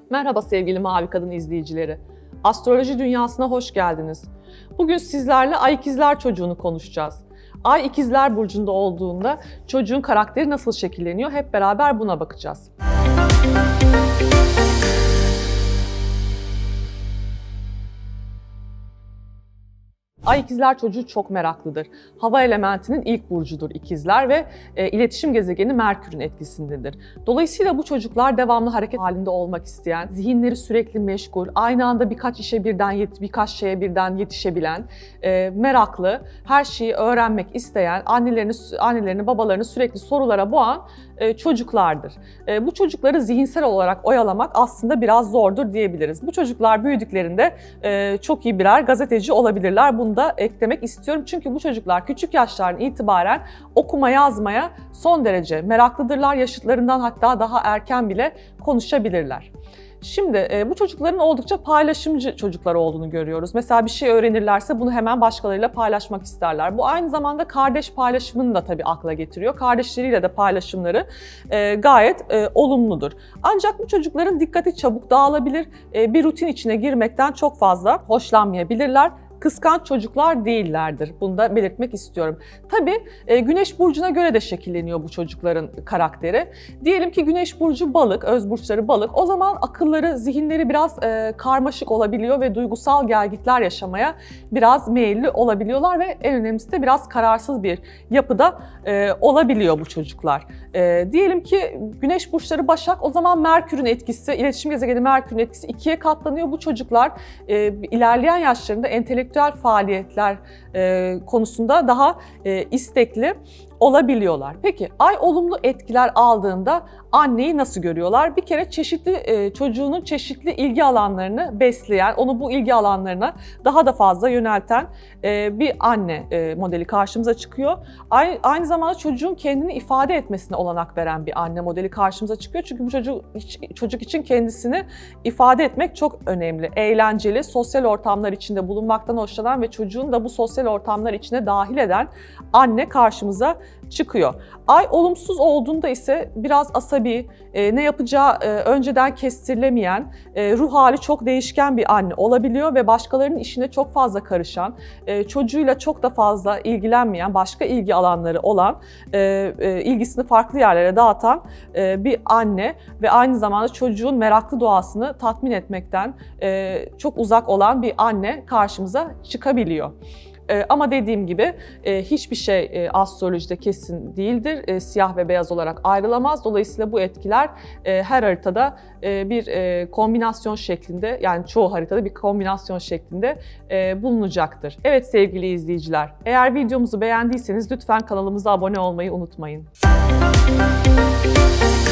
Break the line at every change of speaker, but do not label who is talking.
Merhaba sevgili Mavi Kadın izleyicileri. Astroloji dünyasına hoş geldiniz. Bugün sizlerle Ay İkizler çocuğunu konuşacağız. Ay İkizler burcunda olduğunda çocuğun karakteri nasıl şekilleniyor? Hep beraber buna bakacağız. Ay İkizler çocuğu çok meraklıdır. Hava elementinin ilk burcudur İkizler ve iletişim gezegeni Merkür'ün etkisindedir. Dolayısıyla bu çocuklar devamlı hareket halinde olmak isteyen, zihinleri sürekli meşgul, aynı anda birkaç şeye birden yetişebilen, meraklı, her şeyi öğrenmek isteyen, annelerini, babalarını sürekli sorulara boğan çocuklardır. Bu çocukları zihinsel olarak oyalamak aslında biraz zordur diyebiliriz. Bu çocuklar büyüdüklerinde çok iyi birer gazeteci olabilirler. Bunu da eklemek istiyorum. Çünkü bu çocuklar küçük yaşlardan itibaren okuma yazmaya son derece meraklıdırlar. Yaşıtlarından hatta daha erken bile konuşabilirler. Şimdi bu çocukların oldukça paylaşımcı çocuklar olduğunu görüyoruz. Mesela bir şey öğrenirlerse bunu hemen başkalarıyla paylaşmak isterler. Bu aynı zamanda kardeş paylaşımını da tabii akla getiriyor. Kardeşleriyle de paylaşımları gayet olumludur. Ancak bu çocukların dikkati çabuk dağılabilir. Bir rutin içine girmekten çok fazla hoşlanmayabilirler. Kıskanç çocuklar değillerdir. Bunu da belirtmek istiyorum. Tabii Güneş burcuna göre de şekilleniyor bu çocukların karakteri. Diyelim ki Güneş burcu balık, öz burçları balık. O zaman akılları, zihinleri biraz karmaşık olabiliyor ve duygusal gelgitler yaşamaya biraz meyilli olabiliyorlar ve en önemlisi de biraz kararsız bir yapıda olabiliyor bu çocuklar. Diyelim ki Güneş burçları Başak, o zaman Merkür'ün etkisi, iletişim gezegeni Merkür'ün etkisi 2'ye katlanıyor. Bu çocuklar ilerleyen yaşlarında entelektüel faaliyetler konusunda daha istekli olabiliyorlar. Peki Ay olumlu etkiler aldığında anneyi nasıl görüyorlar? Bir kere çocuğunun çeşitli ilgi alanlarını besleyen, onu bu ilgi alanlarına daha da fazla yönelten bir anne modeli karşımıza çıkıyor. Aynı zamanda çocuğun kendini ifade etmesine olanak veren bir anne modeli karşımıza çıkıyor. Çünkü bu çocuk için kendisini ifade etmek çok önemli. Eğlenceli, sosyal ortamlar içinde bulunmaktan hoşlanan ve çocuğun da bu sosyal ortamlar içine dahil eden anne karşımıza çıkıyor. Ay olumsuz olduğunda ise biraz asabi, ne yapacağı önceden kestirilemeyen, ruh hali çok değişken bir anne olabiliyor ve başkalarının işine çok fazla karışan, çocuğuyla çok da fazla ilgilenmeyen, başka ilgi alanları olan, ilgisini farklı yerlere dağıtan bir anne ve aynı zamanda çocuğun meraklı doğasını tatmin etmekten çok uzak olan bir anne karşımıza çıkabiliyor. Ama dediğim gibi hiçbir şey astrolojide kesin değildir. Siyah ve beyaz olarak ayrılamaz. Dolayısıyla bu etkiler her haritada bir kombinasyon şeklinde, yani çoğu haritada bir kombinasyon şeklinde bulunacaktır. Evet sevgili izleyiciler, eğer videomuzu beğendiyseniz lütfen kanalımıza abone olmayı unutmayın.